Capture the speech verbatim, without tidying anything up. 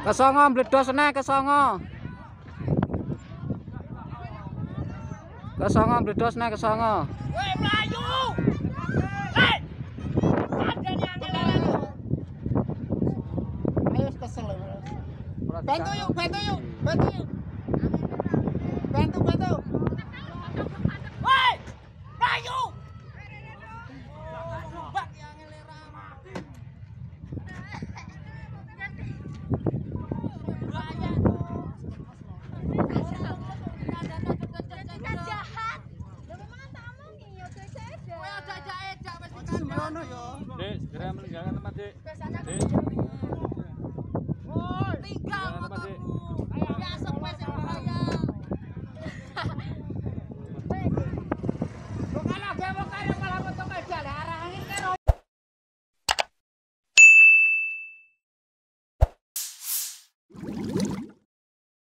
Kesongo bledos neh kesongo. Kesongo bledos neh kesongo. Woi Melayu. Hei. Ada yang ayo kesel. Bantu yuk, bantu yuk, bantu yuk. Bantu, bantu.